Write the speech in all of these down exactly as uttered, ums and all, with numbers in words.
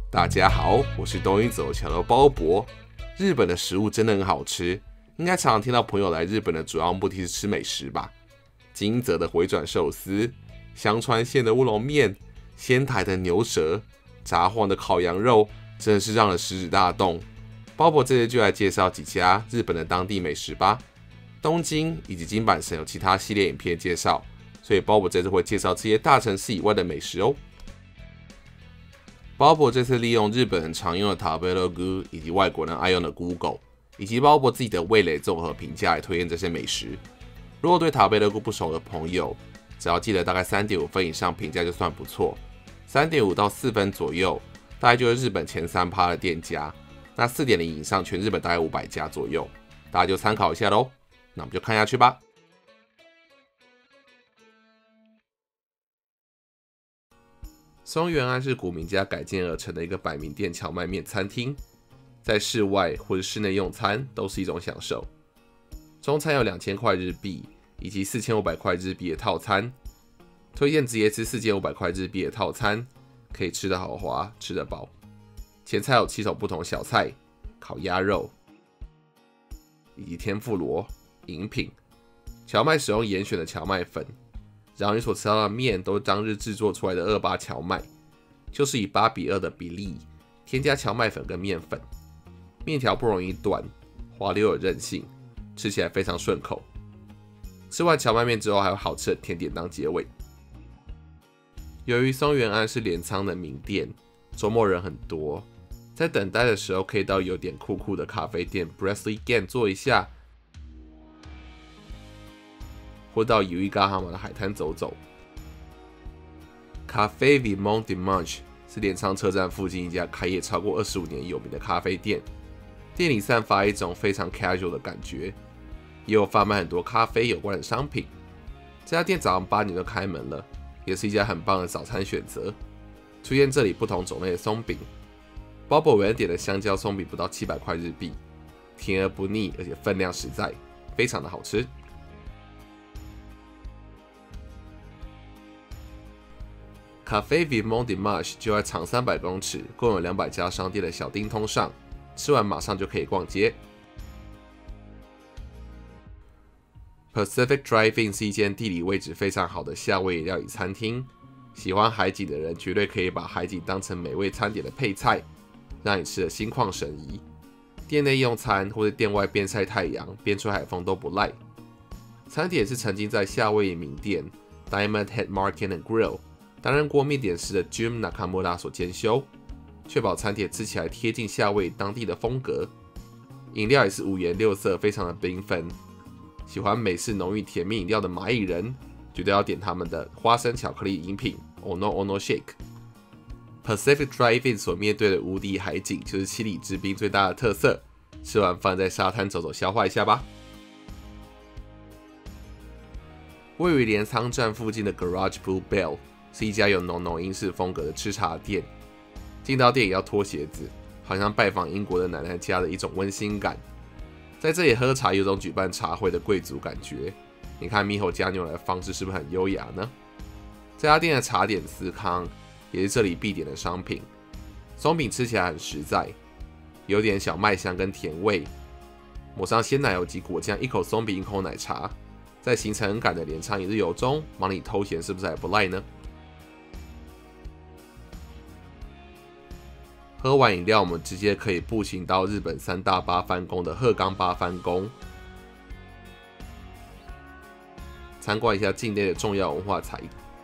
大家好，我是东一走桥的鲍勃。日本的食物真的很好吃，应该常常听到朋友来日本的主要目的是吃美食吧？金泽的回转寿司、香川县的乌龙面、仙台的牛舌、札幌的烤羊肉，真的是让人食指大动。鲍勃这次就来介绍几家日本的当地美食吧。东京以及金板神有其他系列影片介绍，所以鲍勃这次会介绍这些大城市以外的美食哦。鲍勃这次利用日本人常用的 Tabelog 以及外国人爱用的 Google， 以及鲍勃自己的味蕾综合评价来推荐这些美食。如果对 Tabelog 不熟的朋友，只要记得大概 三点五 分以上评价就算不错， 三点五 到四分左右大概就是日本前 百分之三 的店家，那 四点零 以上全日本大概五百家左右，大家就参考一下咯。那我们就看下去吧。松原庵是古民家改建而成的一个百名店荞麦面餐厅，在室外或是室内用餐都是一种享受。中餐有两千块日币以及四千五百块日币的套餐，推荐直接吃四千五百块日币的套餐，可以吃得豪华，吃得饱。前菜有七种不同小菜，烤鸭肉以及天妇罗。饮品，荞麦使用严选的荞麦粉，然后你所吃到的面都是当日制作出来的二八荞麦，就是以八比二的比例添加荞麦粉跟面粉，面条不容易断，滑溜有韧性，吃起来非常顺口。吃完荞麦面之后，还有好吃的甜点当结尾。由于松原庵是镰仓的名店，周末人很多，在等待的时候可以到有点酷酷的咖啡店 Bresley Gan 坐一下。或到由伊嘎哈马的海滩走走。咖啡 Vimont Dimanche 是镰仓车站附近一家开业超过二十五年有名的咖啡店，店里散发一种非常 casual 的感觉，也有贩卖很多咖啡有关的商品。这家店早上八点就开门了，也是一家很棒的早餐选择。出现这里不同种类的松饼，鲍勃维恩点的香蕉松饼不到七百块日币，甜而不腻，而且分量实在，非常的好吃。咖啡 Vimont Dimanche 就在长三百公尺、共有两百家商店的小町通上，吃完马上就可以逛街。Pacific Drive-In 是一间地理位置非常好的夏威夷料理餐厅，喜欢海景的人绝对可以把海景当成美味餐点的配菜，让你吃得心旷神怡。店内用餐或者店外边晒太阳、边吹海风都不赖。餐点是曾经在夏威夷名店 Diamond Head Market and Grill担任过面点师的 Jim Nakamura 所监修，确保餐点吃起来贴近夏威夷当地的风格。饮料也是五颜六色，非常的缤纷。喜欢美式浓郁甜蜜饮料的蚂蚁人，绝对要点他们的花生巧克力饮品 Ono Ono Shake。Pacific Drive-In 所面对的无敌海景，就是七里之滨最大的特色。吃完饭在沙滩走走消化一下吧。位于镰仓站附近的 Garage Blue Bell是一家有浓浓英式风格的吃茶店，进到店也要脱鞋子，好像拜访英国的奶奶家的一种温馨感。在这里喝茶有种举办茶会的贵族感觉。你看猕猴加牛奶的方式是不是很优雅呢？这家店的茶点司康也是这里必点的商品。松饼吃起来很实在，有点小麦香跟甜味，抹上鲜奶油及果酱，一口松饼一口奶茶，在行程很赶的镰仓一日游中忙里偷闲，是不是还不赖呢？喝完饮料，我们直接可以步行到日本三大八幡宫的鹤冈八幡宫，参观一下境内的重要文化财。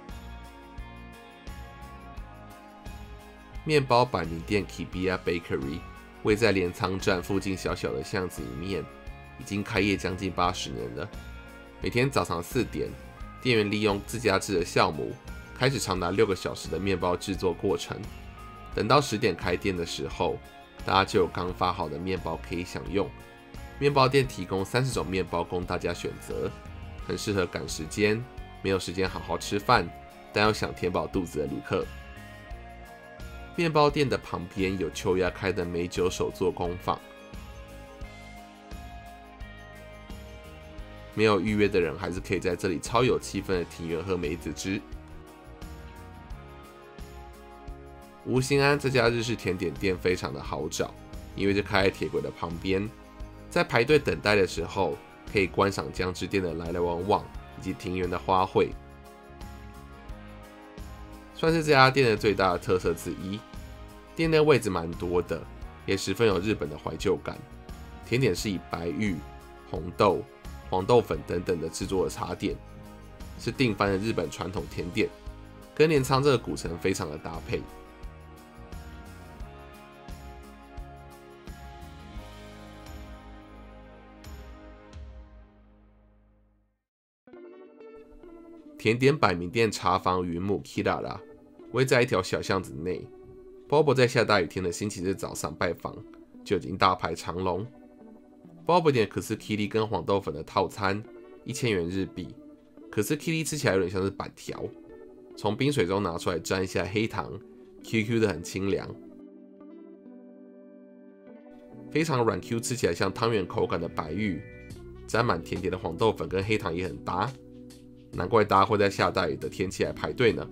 面包百名店 Kibiya Bakery 位在镰仓站附近小小的巷子里面，已经开业将近八十年了。每天早上四点，店员利用自家制的酵母，开始长达六个小时的面包制作过程。等到十点开店的时候，大家就有刚发好的面包可以享用。面包店提供三十种面包供大家选择，很适合赶时间、没有时间好好吃饭，但又想填饱肚子的旅客。面包店的旁边有秋鸭开的美酒手作工坊，没有预约的人还是可以在这里超有气氛的庭园喝梅子汁。 吴兴安这家日式甜点店非常的好找，因为就开在铁轨的旁边，在排队等待的时候，可以观赏江之店的来来往往以及庭园的花卉，算是这家店的最大的特色之一。店内位置蛮多的，也十分有日本的怀旧感。甜点是以白玉、红豆、黄豆粉等等的制作的茶点，是定番的日本传统甜点，跟镰仓这个古城非常的搭配。甜点百名店茶坊云母 Kirara 位在一条小巷子内。Bobo 在下大雨天的星期日早上拜访，就已经大排长龙。Bobo 点可是 Kiri 跟黄豆粉的套餐，一千元日币。可是 Kiri 吃起来有点像是板条，从冰水中拿出来沾一下黑糖 ，Q Q 的很清凉，非常软 Q， 吃起来像汤圆口感的白玉，沾满甜甜的黄豆粉跟黑糖也很搭，难怪大家会在下大雨的天气来排队呢。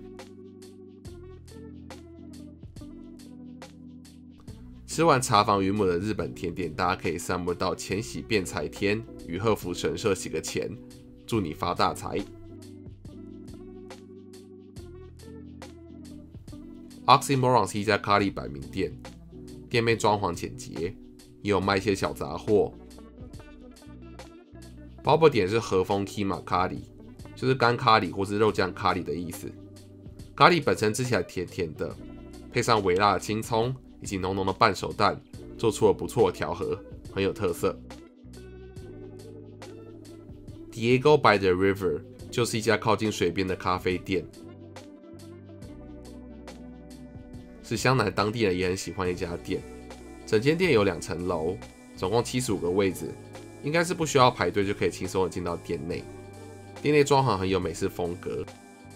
吃完茶坊云母的日本甜点，大家可以散步到千禧辩才天与鹤福神社洗个钱，祝你发大财。Oxymoron 是一家咖喱百名店，店面装潢简洁，也有卖一些小杂货。Bobo 点是和风 Kima 咖喱，就是干咖喱或是肉酱咖喱的意思。咖喱本身吃起来甜甜的，配上微辣的青葱以及浓浓的半熟蛋，做出了不错的调和，很有特色。Diego by the River 就是一家靠近水边的咖啡店，是湘南当地人也很喜欢的一家店。整间店有两层楼，总共七十五个位置，应该是不需要排队就可以轻松的进到店内。店内装潢很有美式风格，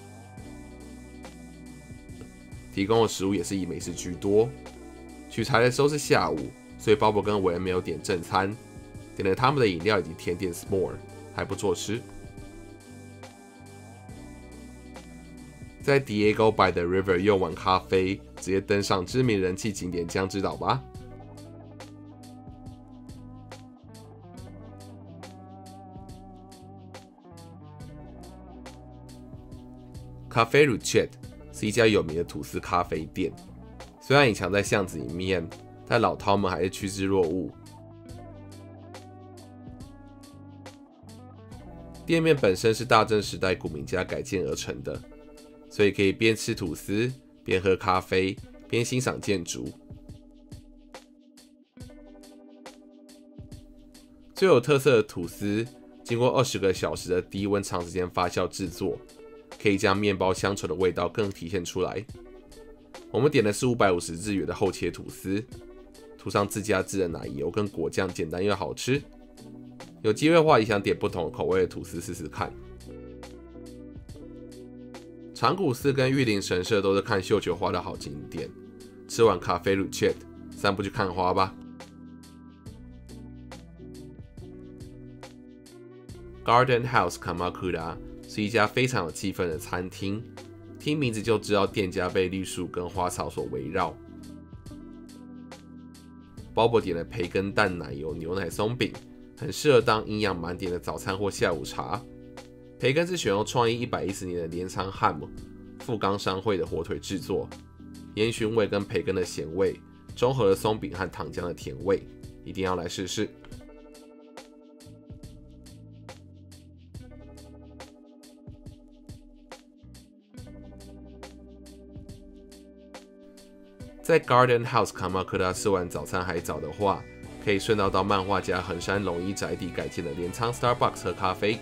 提供的食物也是以美食居多。取材的时候是下午，所以鲍勃跟韦恩没有点正餐，点了他们的饮料以及甜点 S'more， 还不错吃。在 Diego by the River 用完咖啡，直接登上知名人气景点江之岛吧。Cafe Ruchet 是一家有名的吐司咖啡店。虽然隐藏在巷子里面，但老饕们还是趋之若鹜。店面本身是大正时代古民家改建而成的，所以可以边吃吐司、边喝咖啡、边欣赏建筑。最有特色的吐司，经过二十个小时的低温长时间发酵制作，可以将面包乡愁的味道更体现出来。我们点的是五百五十日元的厚切吐司，涂上自家制的奶油跟果酱，简单又好吃。有机会的话，也想点不同口味的吐司试试看。长谷寺跟玉林神社都是看绣球花的好景点。吃完咖啡 Ruchet， 散步去看花吧。Garden House Kamakura 是一家非常有气氛的餐厅。听名字就知道店家被绿树跟花草所围绕。Bobo 点了培根蛋奶油牛奶松饼，很适合当营养满点的早餐或下午茶。培根是选用创意一百一十年的镰仓 Ham 富冈商会的火腿制作，烟熏味跟培根的咸味中和了松饼和糖浆的甜味，一定要来试试。在 Garden House Kamakura 吃完早餐还早的话，可以顺道到漫画家横山龙一宅邸改建的镰仓 Starbucks 喝咖啡。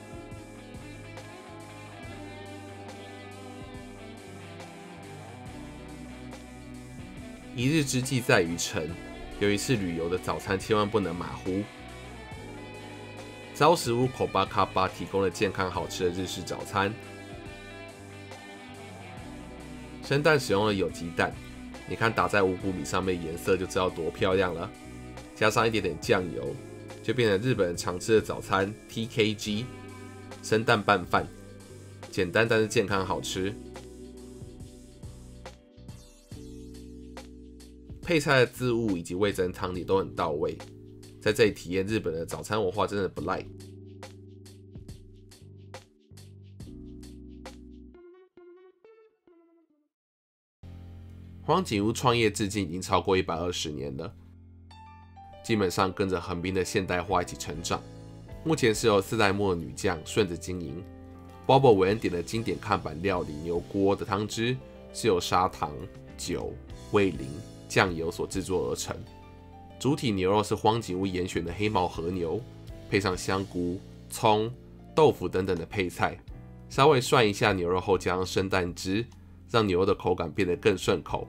一日之计在于晨，有一次旅游的早餐千万不能马虎。朝食屋口巴卡巴提供了健康好吃的日式早餐，生蛋使用了有机蛋。你看打在五谷米上面的颜色就知道多漂亮了，加上一点点酱油，就变成日本人常吃的早餐 T K G 生蛋拌饭，简单但是健康好吃。 配菜的渍物以及味噌汤底都很到位，在这里体验日本的早餐文化真的不赖。荒井屋创业至今已经超过一百二十年了，基本上跟着横滨的现代化一起成长。目前是由四代目的女将顺着经营。Bobo 韦恩点的经典看板料理牛锅的汤汁是由砂糖、酒、味淋、酱油所制作而成。主体牛肉是荒井屋严选的黑毛和牛，配上香菇、葱、豆腐等等的配菜，稍微涮一下牛肉后加上生蛋汁，让牛肉的口感变得更顺口。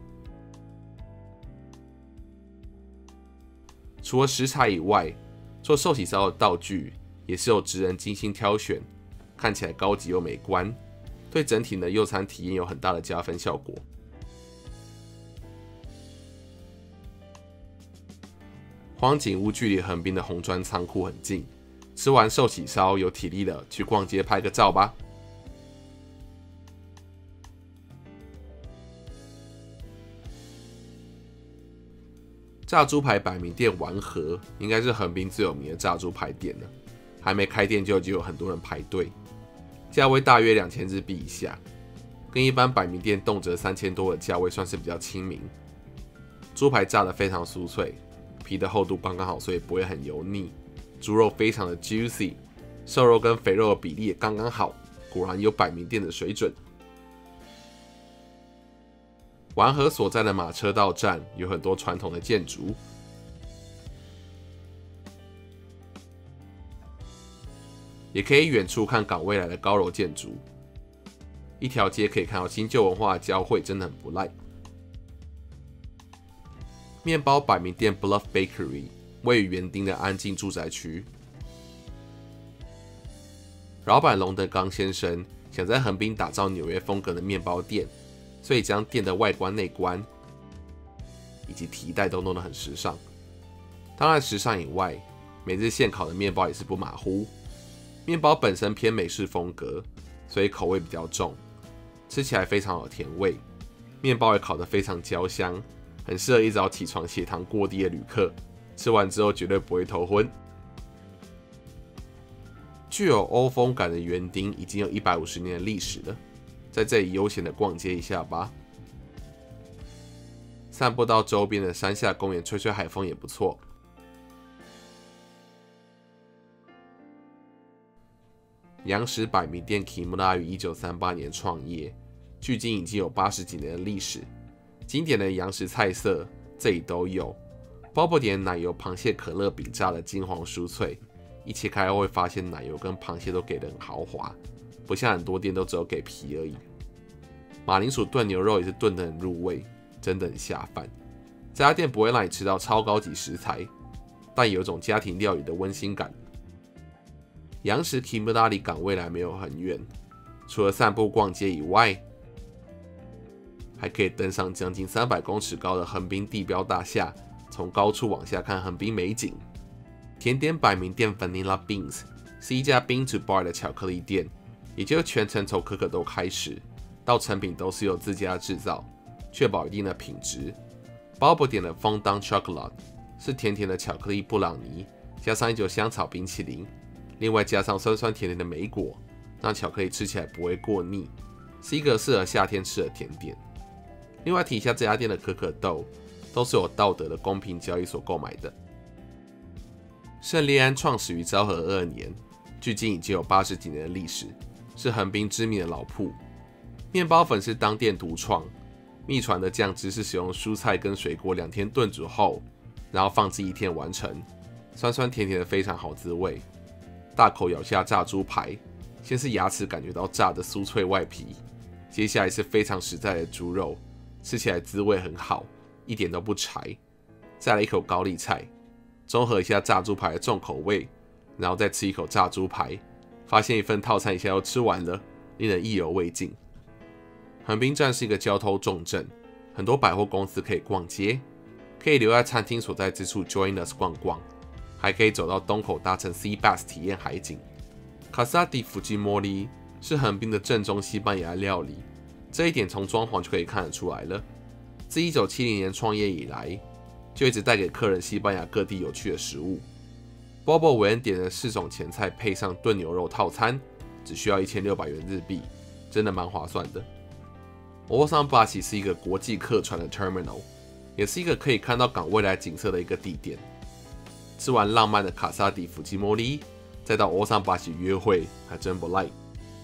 除了食材以外，做寿喜烧的道具也是由职人精心挑选，看起来高级又美观，对整体的用餐体验有很大的加分效果。荒井屋距离横滨的红砖仓库很近，吃完寿喜烧有体力了，去逛街拍个照吧。炸猪排百名店丸和应该是横滨最有名的炸猪排店了，还没开店就已经有很多人排队，价位大约两千日币以下，跟一般百名店动辄三千多的价位算是比较亲民。猪排炸得非常酥脆，皮的厚度刚刚好，所以不会很油腻。猪肉非常的 juicy， 瘦肉跟肥肉的比例也刚刚好，果然有百名店的水准。丸和所在的马车道站有很多传统的建筑，也可以远处看港未来的高楼建筑。一条街可以看到新旧文化的交汇，真的很不赖。面包百名店 Bluff Bakery 位于园丁的安静住宅区。老板龙德刚先生想在横滨打造纽约风格的面包店，所以将店的外观、内观以及提袋都弄得很时尚。当然，时尚以外，每日现烤的面包也是不马虎。面包本身偏美式风格，所以口味比较重，吃起来非常有甜味。面包也烤得非常焦香，很适合一早起床血糖过低的旅客，吃完之后绝对不会头昏。具有欧风感的园丁已经有一百五十年的历史了，在这里悠闲的逛街一下吧。散步到周边的山下公园吹吹海风也不错。洋食百名店 Kimura 于一九三八年创业，距今已经有八十几年的历史。经典的洋食菜色这里都有，包括点奶油螃蟹可乐饼炸的金黄酥脆，一切开后会发现奶油跟螃蟹都给得很豪华，不像很多店都只有给皮而已。马铃薯炖牛肉也是炖得很入味，真的很下饭。这家店不会让你吃到超高级食材，但有一种家庭料理的温馨感。洋食 Kimura 离港未来没有很远，除了散步逛街以外，还可以登上将近三百公尺高的横滨地标大厦，从高处往下看横滨美景。甜点百名店 Vanilla Beans 是一家 bean to bar 的巧克力店，也就是全程从可可豆开始到成品都是由自家制造，确保一定的品质。Bobo 点的 Fondant Chocolate 是甜甜的巧克力布朗尼，加上一球香草冰淇淋，另外加上酸酸甜甜的莓果，让巧克力吃起来不会过腻，是一个适合夏天吃的甜点。另外提一下，这家店的可可豆都是有道德的公平交易所购买的。胜利安创始于昭和二年，距今已经有八十几年的历史，是横滨知名的老铺。面包粉是当店独创，秘传的酱汁是使用蔬菜跟水果两天炖煮后，然后放置一天完成，酸酸甜甜的非常好滋味。大口咬下炸猪排，先是牙齿感觉到炸的酥脆外皮，接下来是非常实在的猪肉，吃起来滋味很好，一点都不柴。再来一口高丽菜，中和一下炸猪排的重口味，然后再吃一口炸猪排，发现一份套餐一下又吃完了，令人意犹未尽。横滨站是一个交通重镇，很多百货公司可以逛街，可以留在餐厅所在之处 Join us 逛逛，还可以走到东口搭乘 Sea Bus 体验海景。Casa di Fujimori 是横滨的正宗西班牙料理，这一点从装潢就可以看得出来了。 自一九七零年创业以来，就一直带给客人西班牙各地有趣的食物。Bobo 韦恩点的四种前菜配上炖牛肉套餐，只需要一千六百元日币，真的蛮划算的。Osan Bashi 是一个国际客船的 terminal， 也是一个可以看到港未来景色的一个地点。吃完浪漫的卡萨迪夫基莫利，再到 Osan Bashi 约会，还真不赖。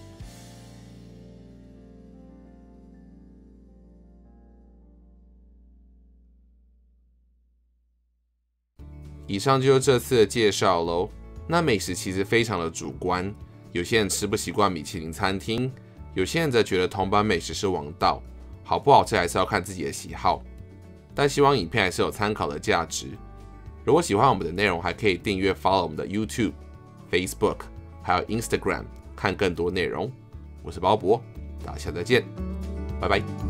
以上就是这次的介绍咯。那美食其实非常的主观，有些人吃不习惯米其林餐厅，有些人则觉得铜板美食是王道，好不好吃还是要看自己的喜好。但希望影片还是有参考的价值。如果喜欢我们的内容，还可以订阅 follow 我们的 YouTube、Facebook 还有 Instagram 看更多内容。我是包博，大家下次再见，拜拜。